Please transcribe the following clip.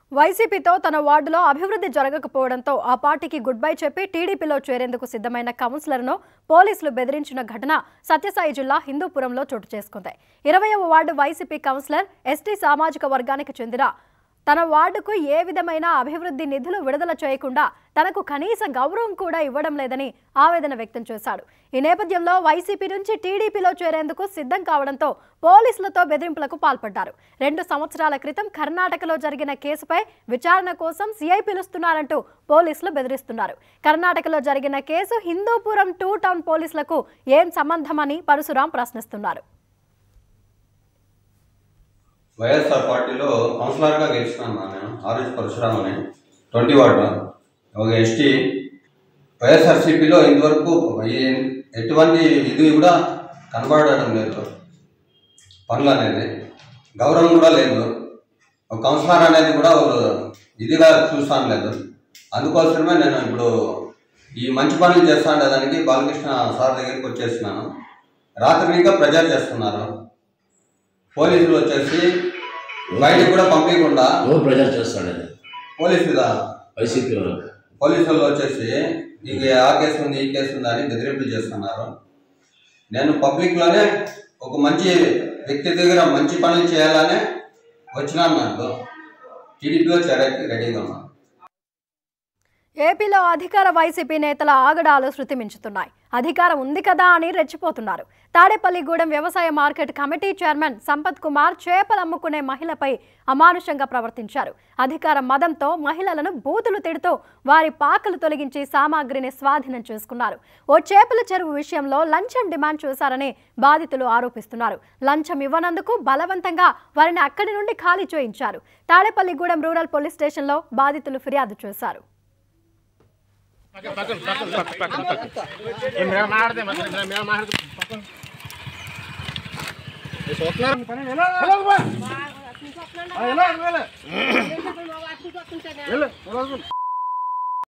వైసీపీతో తన వార్డులో అభివృద్ధి జరగకపోవడంతో ఆ పార్టీకి గుడ్ బై చెప్పి టీడీపీలో చేరేందుకు సిద్ధమైన కౌన్సిలర్ను పోలీసులు బెదిరించిన ఘటన సత్యసాయి జిల్లా హిందూపురంలో చోటు చేసుకుంది. 20వ వార్డు వైసీపీ కౌన్సిలర్ ఎస్టీ సామాజిక వర్గానికి చెందిన తన వార్డుకు ఏ విధమైన అభివృద్ధి నిధులు విడుదల చేయకుండా తనకు కనీస గౌరవం కూడా ఇవ్వడం లేదని ఆవేదన వ్యక్తం చేశాడు. ఈ నేపథ్యంలో వైసీపీ నుంచి టీడీపీలో చేరేందుకు సిద్ధం కావడంతో పోలీసులతో బెదిరింపులకు పాల్పడ్డారు. 2 సంవత్సరాల క్రితం కర్ణాటకలో జరిగిన కేసుపై విచారణ కోసం సిఐ పిలుస్తున్నారంటూ పోలీసులు బెదిరిస్తున్నారు. కర్ణాటకలో జరిగిన కేసు హిందూపురం 2 టౌన్ పోలీసులకు ఏం సంబంధమని పరశురాం ప్రశ్నిస్తున్నారు. వైఎస్ఆర్ పార్టీలో కౌన్సిలర్గా గెలిచినాను నేను. ఆర్ఎస్ పరశురామ్ అని 20 వార్డు ఒక ఎస్టీ. వైఎస్ఆర్సీపీలో ఇంతవరకు ఎటువంటి ఇది కూడా కనబడడం లేదు. పనులు అనేది గౌరవం కూడా లేదు. ఒక కౌన్సిలర్ అనేది కూడా ఇదిగా చూస్తాను లేదు. అందుకోసమే నేను ఇప్పుడు ఈ మంచి పనులు చేస్తాను దానికి బాలకృష్ణ సార్ దగ్గరికి వచ్చేసినాను. రాత్రి ఇంకా ప్రెజర్ చేస్తున్నారు. పోలీసులు వచ్చేసి బయటకు కూడా పంపించకుండా ప్రెజర్ చేస్తాడు. పోలీసులు వచ్చేసి నీకు ఆ కేసు ఉంది ఈ కేసు ఉంది అని బెదిరింపులు చేస్తున్నారు. నేను పబ్లిక్లోనే ఒక మంచి వ్యక్తి దగ్గర మంచి పనులు చేయాలనే వచ్చినాను. నాకు టీడీపీలో చేరడానికి రెడీగా ఉన్నాను. ఏపీలో అధికార వైసీపీ నేతల ఆగడాలు శృతి మించుతున్నాయి. అధికారం ఉంది కదా అని రెచ్చిపోతున్నారు. తాడేపల్లిగూడెం వ్యవసాయ market committee chairman Sampath Kumar చేపలు అమ్ముకునే మహిళపై అమానుషంగా ప్రవర్తించారు. అధికార మదంతో మహిళలను బూతులు తిడుతూ వారి పాకలు తొలగించి సామాగ్రిని స్వాధీనం చేసుకున్నారు. ఓ చేపల చెరువు విషయంలో లంచం డిమాండ్ చేశారని బాధితులు ఆరోపిస్తున్నారు. లంచం ఇవ్వనందుకు బలవంతంగా వారిని అక్కడి నుండి ఖాళీ చేయించారు. తాడేపల్లిగూడెం రూరల్ పోలీస్ స్టేషన్లో బాధితులు ఫిర్యాదు చేశారు.